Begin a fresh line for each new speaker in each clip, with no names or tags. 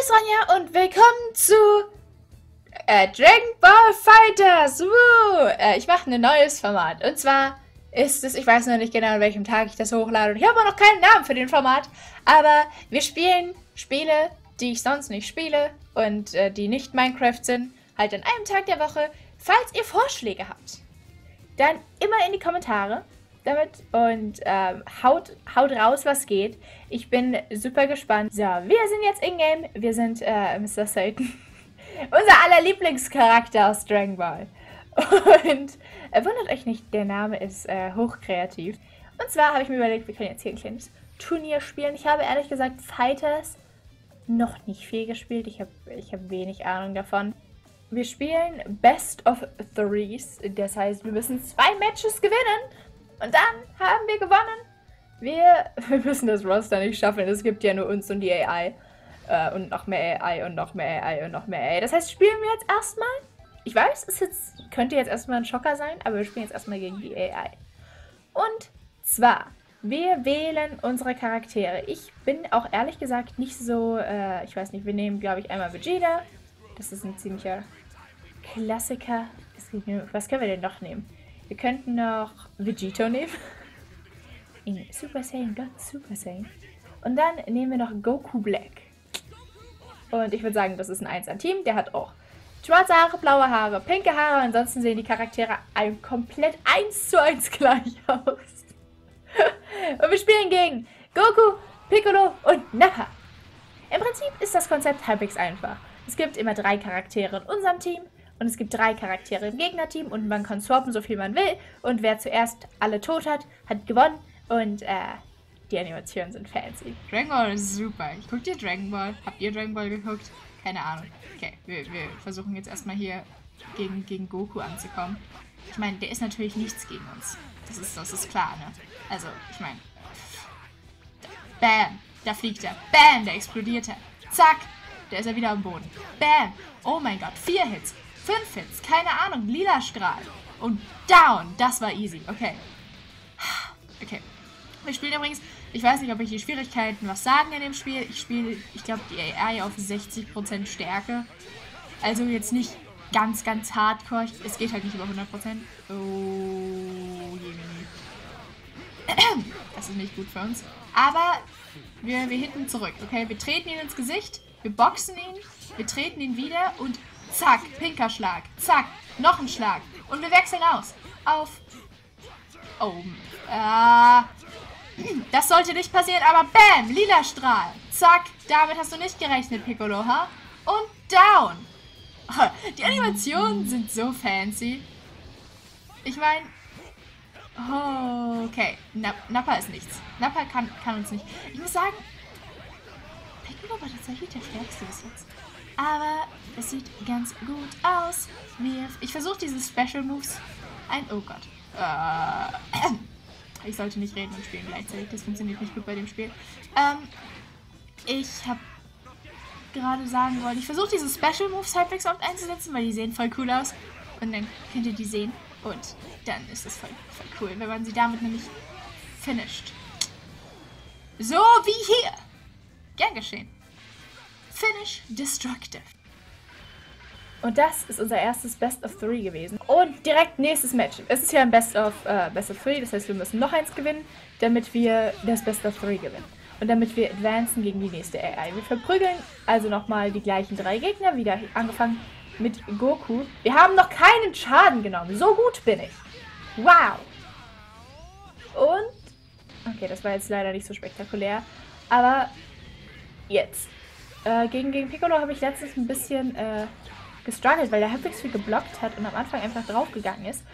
ist Ronja und willkommen zu Dragon Ball Fighters. Ich mache ein neues Format. Und zwar ist es, ich weiß noch nicht genau, an welchem Tag ich das hochlade. Und ich habe auch noch keinen Namen für den Format. Aber wir spielen Spiele, die ich sonst nicht spiele und die nicht Minecraft sind, halt an einem Tag der Woche. Falls ihr Vorschläge habt, dann immer in die Kommentare damit und haut raus, was geht. Ich bin super gespannt. So, wir sind jetzt in-game. Wir sind Mr. Satan. Unser aller Lieblingscharakter aus Dragon Ball. Und wundert euch nicht, der Name ist hochkreativ. Und zwar habe ich mir überlegt, wir können jetzt hier ein kleines Turnier spielen. Ich habe ehrlich gesagt Fighters noch nicht viel gespielt. Ich hab wenig Ahnung davon. Wir spielen Best of Threes. Das heißt, wir müssen 2 Matches gewinnen. Und dann haben wir gewonnen. Wir müssen das Roster nicht schaffen. Es gibt ja nur uns und die AI. Und noch mehr AI und noch mehr AI und noch mehr AI. Das heißt, spielen wir jetzt erstmal. Ich weiß, könnte jetzt erstmal ein Schocker sein, aber wir spielen jetzt erstmal gegen die AI. Und zwar, wir wählen unsere Charaktere. Ich bin auch ehrlich gesagt nicht so, ich weiß nicht, wir nehmen, glaube ich, einmal Vegeta. Das ist ein ziemlicher Klassiker. Was können wir denn noch nehmen? Wir könnten noch Vegito nehmen. In Super Saiyan God Super Saiyan. Und dann nehmen wir noch Goku Black. Und ich würde sagen, das ist ein 1er-Team. Der hat auch schwarze Haare, blaue Haare, pinke Haare. Ansonsten sehen die Charaktere komplett 1:1 gleich aus. Und wir spielen gegen Goku, Piccolo und Nappa. Im Prinzip ist das Konzept halbwegs einfach. Es gibt immer 3 Charaktere in unserem Team. Und es gibt 3 Charaktere im Gegnerteam und man kann swappen, so viel man will. Und wer zuerst alle tot hat, hat gewonnen. Und die Animationen sind fancy. Dragon Ball ist super. Ich gucke dir Dragon Ball. Habt ihr Dragon Ball geguckt? Keine Ahnung. Okay, wir versuchen jetzt erstmal hier gegen Goku anzukommen. Ich meine, der ist natürlich nichts gegen uns. Das ist klar, ne? Also, ich meine... Bam! Da fliegt er. Bam! Da explodiert er. Zack! Da ist er wieder am Boden. Bam! Oh mein Gott, 4 Hits. 5 Hits, keine Ahnung, lila Strahl. Und down, das war easy, okay. Okay. Wir spielen übrigens, ich weiß nicht, ob ich die Schwierigkeiten was sagen in dem Spiel. Ich glaube, die AI auf 60% Stärke. Also jetzt nicht ganz hardcore. Es geht halt nicht über 100%. Oh, je. Das ist nicht gut für uns. Aber wir hitten zurück, okay? Wir treten ihn ins Gesicht, wir boxen ihn, wir treten ihn wieder und zack, pinker Schlag. Zack, noch ein Schlag. Und wir wechseln aus. Auf. Oh. Das sollte nicht passieren, aber bam, lila Strahl. Zack, damit hast du nicht gerechnet, Piccolo, ha? Und down. Die Animationen sind so fancy. Ich meine... Oh, okay. Nappa ist nichts. Nappa kann uns nicht... Ich muss sagen, Piccolo war tatsächlich der stärkste bis jetzt. Aber es sieht ganz gut aus. Ich versuche diese Special Moves Oh Gott. Ich sollte nicht reden und spielen gleichzeitig. Das funktioniert nicht gut bei dem Spiel. Ich habe gerade sagen wollen, ich versuche diese Special Moves halbwegs oft einzusetzen, weil die sehen voll cool aus. Und dann könnt ihr die sehen. Und dann ist es voll cool, wenn man sie damit nämlich finisht. So wie hier. Gern geschehen. Finish Destructive. Und das ist unser erstes Best of 3 gewesen. Und direkt nächstes Match. Es ist ja ein Best of 3, das heißt, wir müssen noch eins gewinnen, damit wir das Best of 3 gewinnen. Und damit wir advancen gegen die nächste AI. Wir verprügeln also nochmal die gleichen 3 Gegner, wieder angefangen mit Goku. Wir haben noch keinen Schaden genommen. So gut bin ich. Wow. Und... Okay, das war jetzt leider nicht so spektakulär. Aber jetzt... Gegen Piccolo habe ich letztens ein bisschen gestruggelt, weil der halbwegs viel geblockt hat und am Anfang einfach draufgegangen ist.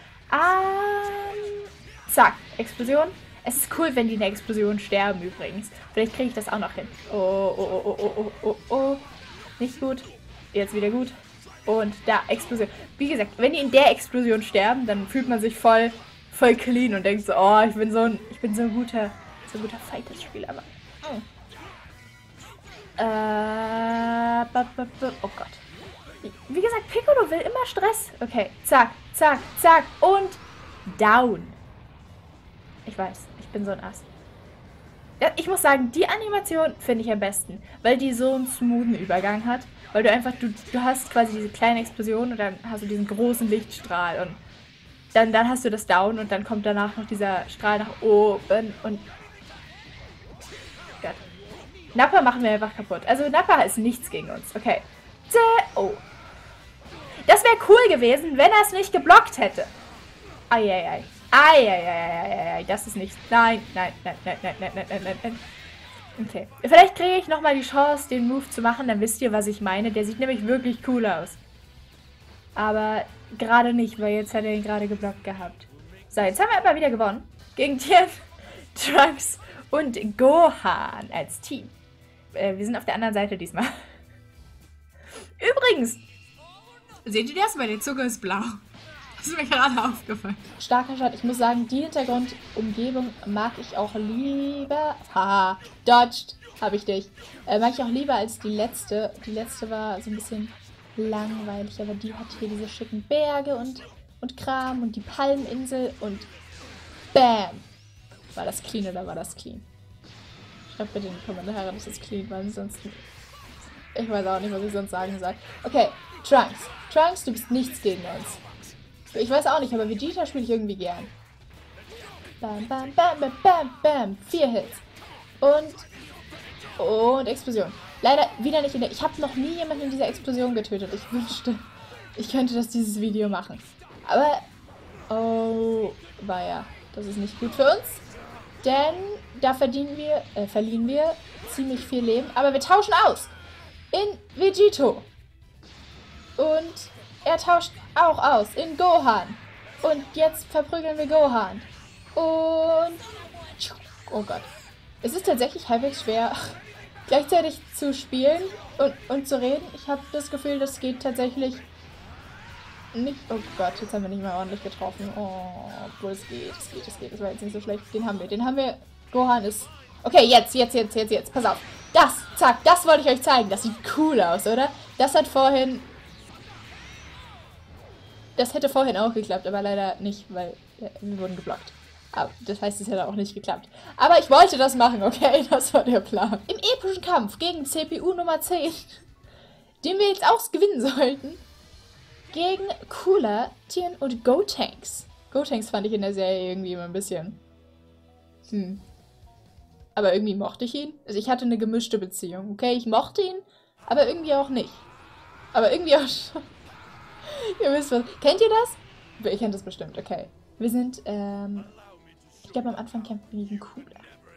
Zack, Explosion. Es ist cool, wenn die in der Explosion sterben übrigens. Vielleicht kriege ich das auch noch hin. Oh. Nicht gut. Jetzt wieder gut. Und da, Explosion. Wie gesagt, wenn die in der Explosion sterben, dann fühlt man sich voll clean und denkt so, oh, ich bin so ein guter Fighters-Spieler. Aber... Oh Gott. Wie gesagt, Piccolo will immer Stress. Okay, zack und down. Ich weiß, ich bin so ein Ass. Ja, ich muss sagen, die Animation finde ich am besten, weil die so einen smoothen Übergang hat. Weil du einfach, du hast quasi diese kleine Explosion und dann hast du diesen großen Lichtstrahl und dann hast du das Down und dann kommt danach noch dieser Strahl nach oben und... Gott. Nappa machen wir einfach kaputt. Also Nappa ist nichts gegen uns. Okay. Oh. Das wäre cool gewesen, wenn er es nicht geblockt hätte. Eieiei. Eieiei. Das ist nicht... Nein. Okay. Vielleicht kriege ich nochmal die Chance, den Move zu machen, dann wisst ihr, was ich meine. Der sieht nämlich wirklich cool aus. Aber gerade nicht, weil jetzt hat er ihn gerade geblockt gehabt. So, jetzt haben wir aber wieder gewonnen. Gegen Tien, Trunks und Gohan als Team. Wir sind auf der anderen Seite diesmal. Übrigens, seht ihr das? Meine Zunge ist blau. Das ist mir gerade aufgefallen. Starker Shot. Ich muss sagen, die Hintergrundumgebung mag ich auch lieber. Haha, dodged. Habe ich dich. Mag ich auch lieber als die letzte. Die letzte war so ein bisschen langweilig, aber die hat hier diese schicken Berge und Kram und die Palmeninsel und BAM! War das clean oder war das clean? Schreibt bitte in die Kommentare, dass das clean war, sonst... Ich weiß auch nicht, was ich sonst sagen soll. Okay, Trunks. Trunks, du bist nichts gegen uns. Ich weiß auch nicht, aber Vegeta spiele ich irgendwie gern. Bam, bam, bam, bam, bam, bam. 4 Hits. Und Explosion. Leider wieder nicht in der... Ich habe noch nie jemanden in dieser Explosion getötet. Ich wünschte, ich könnte das dieses Video machen. Aber... Oh, war ja. Das ist nicht gut für uns. Denn da verlieren wir ziemlich viel Leben. Aber wir tauschen aus. In Vegito. Und er tauscht auch aus in Gohan. Und jetzt verprügeln wir Gohan. Und... Oh Gott. Es ist tatsächlich halbwegs schwer, gleichzeitig zu spielen und zu reden. Ich habe das Gefühl, das geht tatsächlich nicht... Oh Gott, jetzt haben wir nicht mehr ordentlich getroffen. Oh, obwohl es geht. Das war jetzt nicht so schlecht. Den haben wir. Gohan ist... Okay, jetzt. Pass auf. Das wollte ich euch zeigen. Das sieht cool aus, oder? Das hätte vorhin auch geklappt, aber leider nicht, weil wir wurden geblockt. Aber das heißt, es hätte auch nicht geklappt. Aber ich wollte das machen, okay? Das war der Plan. Im epischen Kampf gegen CPU Nummer 10, den wir jetzt auch gewinnen sollten, gegen Cooler, Tien und Gotenks. Gotenks fand ich in der Serie irgendwie immer ein bisschen... Aber irgendwie mochte ich ihn. Also ich hatte eine gemischte Beziehung, okay? Ich mochte ihn, aber irgendwie auch nicht. Aber irgendwie auch schon. Ihr wisst was. Kennt ihr das? Ich kennt das bestimmt, okay. Wir sind, ich glaube am Anfang kämpfen wir gegen Cooler.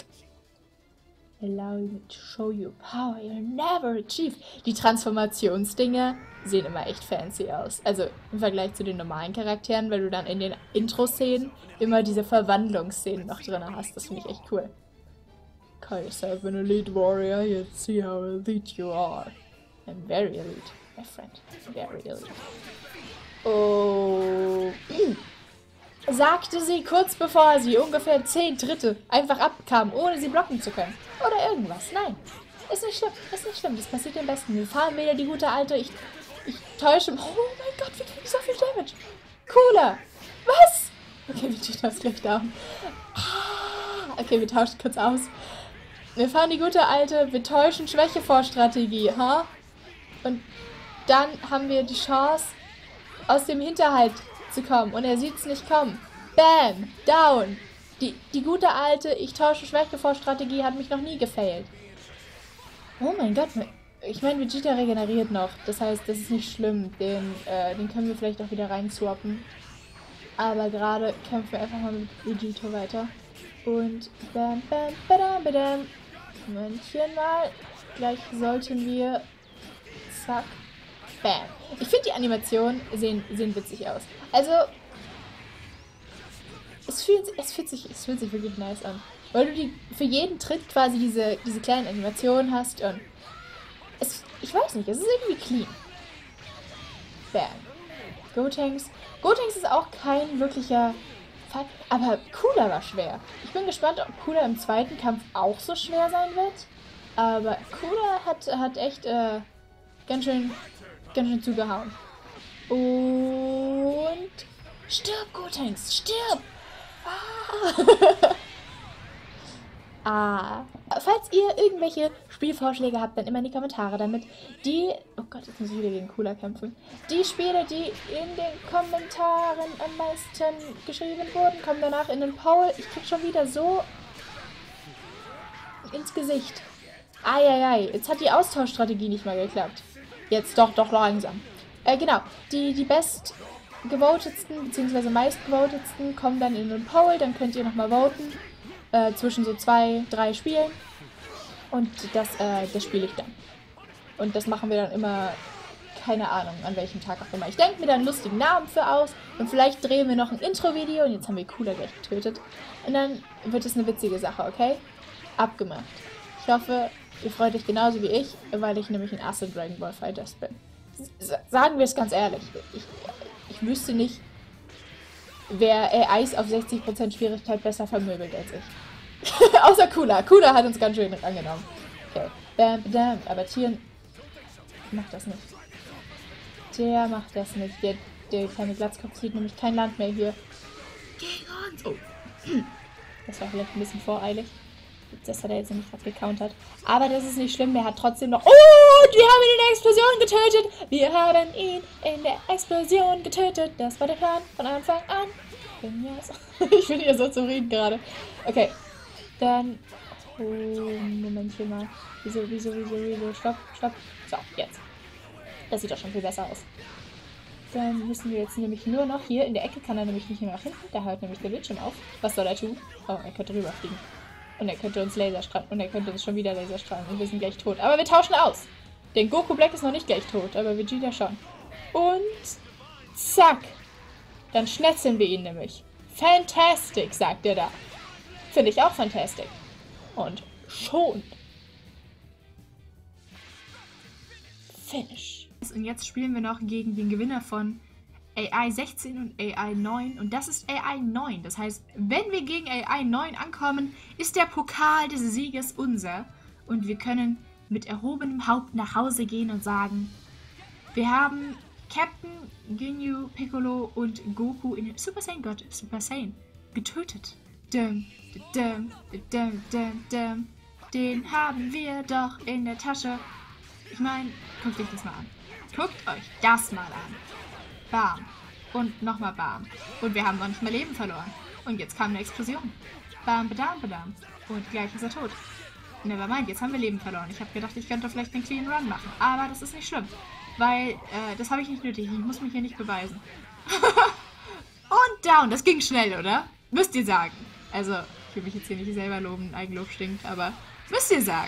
Allow me to show you power you'll never achieve. Die Transformationsdinger sehen immer echt fancy aus. Also im Vergleich zu den normalen Charakteren, weil du dann in den Intro-Szenen immer diese Verwandlungsszenen noch drin hast. Das finde ich echt cool. Call yourself an elite warrior, you'll see how elite you are. I'm very elite, my friend. Very elite. Oh. Sagte sie kurz bevor sie ungefähr 10 Tritte einfach abkam, ohne sie blocken zu können. Oder irgendwas. Nein. Ist nicht schlimm. Das passiert am besten. Wir fahren wieder die gute alte. Ich täusche. Oh mein Gott, wir kriegen so viel Damage. Cooler. Was? Okay, wir tun das gleich down. Okay, wir tauschen kurz aus. Wir fahren die gute alte, wir täuschen Schwäche vor Strategie, ha? Und dann haben wir die Chance, aus dem Hinterhalt zu kommen. Und er sieht es nicht kommen. Bam! Down! Die gute alte, ich tausche Schwäche vor Strategie, hat mich noch nie gefailt. Oh mein Gott. Ich meine, Vegeta regeneriert noch. Das heißt, das ist nicht schlimm. Den können wir vielleicht auch wieder reinswappen. Aber gerade kämpfen wir einfach mal mit Vegeta weiter. Und bam, bam, badam, badam. Momentchen mal. Gleich sollten wir... Zack. Bam. Ich finde, die Animationen sehen witzig aus. Also, es fühlt sich wirklich nice an. Weil du für jeden Tritt quasi diese kleinen Animationen hast und ich weiß nicht, es ist irgendwie clean. Bam. Gotenks ist auch kein wirklicher Fall, aber Cooler war schwer. Ich bin gespannt, ob Cooler im zweiten Kampf auch so schwer sein wird. Aber Cooler hat echt ganz schön zugehauen. Und... Stirb, Gotenks! Stirb! Ah. Falls ihr irgendwelche Spielvorschläge habt, dann immer in die Kommentare, damit die... Oh Gott, jetzt muss ich wieder gegen Cooler kämpfen. Die Spiele, die in den Kommentaren am meisten geschrieben wurden, kommen danach in den Poll. Ich krieg schon wieder so ins Gesicht. Eieiei, jetzt hat die Austauschstrategie nicht mal geklappt. Jetzt doch langsam. Genau, die bestgevotetsten bzw. meistgevotetsten kommen dann in den Poll, dann könnt ihr nochmal voten. Zwischen so 2, 3 Spielen. Und das spiele ich dann. Und das machen wir dann immer, keine Ahnung, an welchem Tag auch immer. Ich denke mir da einen lustigen Namen für aus. Und vielleicht drehen wir noch ein Intro-Video. Und jetzt haben wir Cooler gleich getötet. Und dann wird es eine witzige Sache, okay? Abgemacht. Ich hoffe, ihr freut euch genauso wie ich, weil ich nämlich ein Ass in Dragon Ball FighterZ bin. Sagen wir es ganz ehrlich. Ich wüsste nicht, wer AIs auf 60% Schwierigkeit besser vermöbelt als ich. Außer Cooler. Cooler hat uns ganz schön angenommen. Okay. Bam, bam. Aber Tieren macht das nicht. Der macht das nicht. Der kleine Glatzkopf sieht nämlich kein Land mehr hier. Gegen uns! Oh. Das war vielleicht ein bisschen voreilig. Das hat er jetzt nicht gerade gecountert. Aber das ist nicht schlimm. Der hat trotzdem noch... Oh! Wir haben ihn in der Explosion getötet! Wir haben ihn in der Explosion getötet. Das war der Plan von Anfang an. Ich bin hier so zufrieden gerade. Okay. Dann... Oh, Momentchen mal. Wieso? Stopp. So, jetzt. Das sieht doch schon viel besser aus. Dann müssen wir jetzt nämlich nur noch hier in der Ecke, kann er nämlich nicht mehr nach hinten. Da hört nämlich der Bildschirm auf. Was soll er tun? Oh, er könnte rüberfliegen. Und er könnte uns Laserstrahlen. Und er könnte uns schon wieder Laserstrahlen. Und wir sind gleich tot. Aber wir tauschen aus. Denn Goku Black ist noch nicht gleich tot. Aber Vegeta schon. Und... Zack. Dann schnetzeln wir ihn nämlich. Fantastic, sagt er da. Finde ich auch fantastic. Und schon. Finish. Und jetzt spielen wir noch gegen den Gewinner von AI 16 und AI 9. Und das ist AI 9. Das heißt, wenn wir gegen AI 9 ankommen, ist der Pokal des Sieges unser. Und wir können mit erhobenem Haupt nach Hause gehen und sagen, wir haben Captain, Ginyu, Piccolo und Goku in Super Saiyan Gott, Super Saiyan getötet. Den haben wir doch in der Tasche. Ich meine, guckt euch das mal an. Guckt euch das mal an. Bam. Und nochmal bam. Und wir haben noch nicht mal Leben verloren. Und jetzt kam eine Explosion. Bam, badam, badam. Und gleich ist er tot. Nevermind, jetzt haben wir Leben verloren. Ich habe gedacht, ich könnte vielleicht einen Clean Run machen. Aber das ist nicht schlimm. Weil, das habe ich nicht nötig. Ich muss mich hier nicht beweisen. Und down. Das ging schnell, oder? Müsst ihr sagen. Also, ich will mich jetzt hier nicht selber loben. Eigenlob stinkt, aber müsst ihr sagen.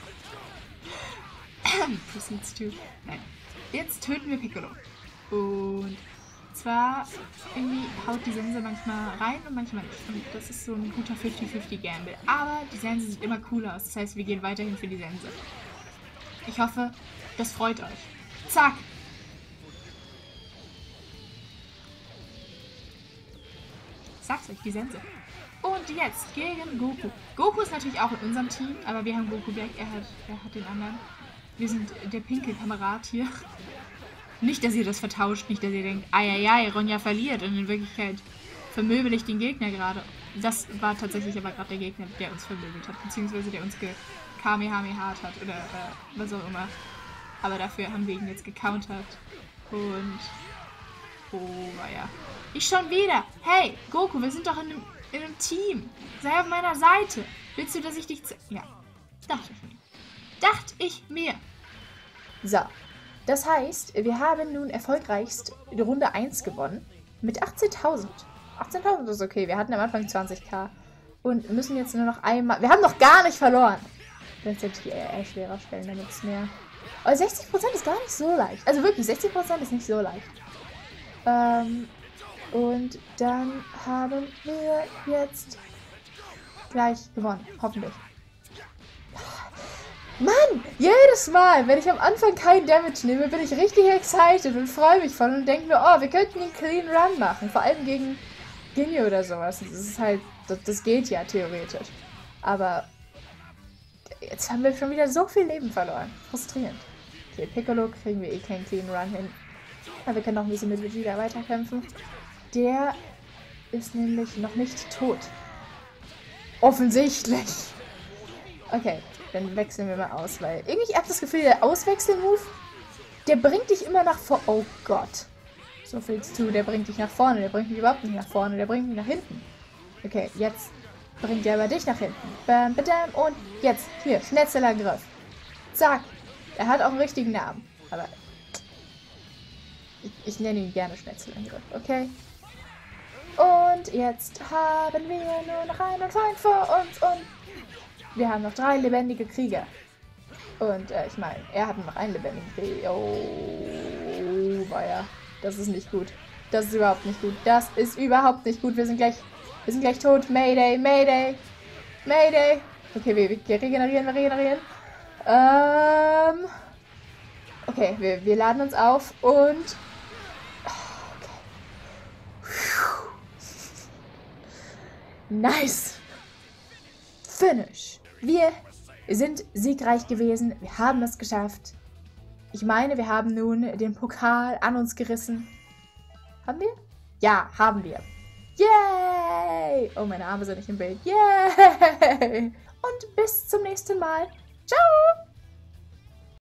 Proceeds to... Nein. Jetzt töten wir Piccolo. Und zwar irgendwie haut die Sense manchmal rein und manchmal nicht. Und das ist so ein guter 50-50 Gamble. Aber die Sense sieht immer cool aus. Das heißt, wir gehen weiterhin für die Sense. Ich hoffe, das freut euch. Zack! Sag's euch, die Sense. Und jetzt gegen Goku. Goku ist natürlich auch in unserem Team, aber wir haben Goku Black, er hat den anderen. Wir sind der pinke Kamerad hier. Nicht, dass ihr das vertauscht, nicht, dass ihr denkt, eieiei, Ronja verliert. Und in Wirklichkeit vermöbel ich den Gegner gerade. Das war tatsächlich aber gerade der Gegner, der uns vermöbelt hat. Beziehungsweise der uns gekamehamehat hat oder was auch immer. Aber dafür haben wir ihn jetzt gecountert. Und... Oh, ja. Ich schon wieder. Hey, Goku, wir sind doch in einem Team. Sei auf meiner Seite. Willst du, dass ich dich... Ja, dachte ich mir. So, das heißt, wir haben nun erfolgreichst die Runde 1 gewonnen. Mit 18.000. 18.000 ist okay, wir hatten am Anfang 20.000. Und müssen jetzt nur noch einmal... Wir haben noch gar nicht verloren. Wenn es jetzt die AI schwerer stellen, dann wird es mehr. Aber 60% ist gar nicht so leicht. Also wirklich, 60% ist nicht so leicht. Und dann haben wir jetzt gleich gewonnen. Hoffentlich. Mann, jedes Mal, wenn ich am Anfang keinen Damage nehme, bin ich richtig excited und freue mich voll und denke mir, oh, wir könnten einen Clean Run machen. Vor allem gegen Ginyu oder sowas. Das ist halt, das geht ja theoretisch. Aber jetzt haben wir schon wieder so viel Leben verloren. Frustrierend. Okay, Piccolo kriegen wir eh keinen Clean Run hin. Aber wir können noch ein bisschen mit Vegeta weiterkämpfen. Der ist nämlich noch nicht tot. Offensichtlich. Okay, dann wechseln wir mal aus, weil irgendwie, ich habe das Gefühl, der Auswechsel-Move, der bringt dich immer nach vorne. Oh Gott. So viel zu, der bringt dich nach vorne, der bringt mich überhaupt nicht nach vorne, der bringt mich nach hinten. Okay, jetzt bringt er aber dich nach hinten. Bam, badam, und jetzt, hier, Schnetzelangriff. Zack. Er hat auch einen richtigen Namen, aber ich nenne ihn gerne Schnetzelangriff, okay? Und jetzt haben wir nur noch einen Feind vor uns und wir haben noch 3 lebendige Krieger. Und ich meine, er hat noch einen lebendigen Krieger. Oh, weia. Das ist nicht gut. Das ist überhaupt nicht gut. Das ist überhaupt nicht gut. Wir sind gleich tot. Mayday, Mayday, Mayday. Okay, wir regenerieren. Okay, wir laden uns auf und... Nice! Finish! Wir sind siegreich gewesen. Wir haben es geschafft. Ich meine, wir haben nun den Pokal an uns gerissen. Haben wir? Ja, haben wir. Yay! Oh, meine Arme sind nicht im Bild. Yay! Und bis zum nächsten Mal. Ciao!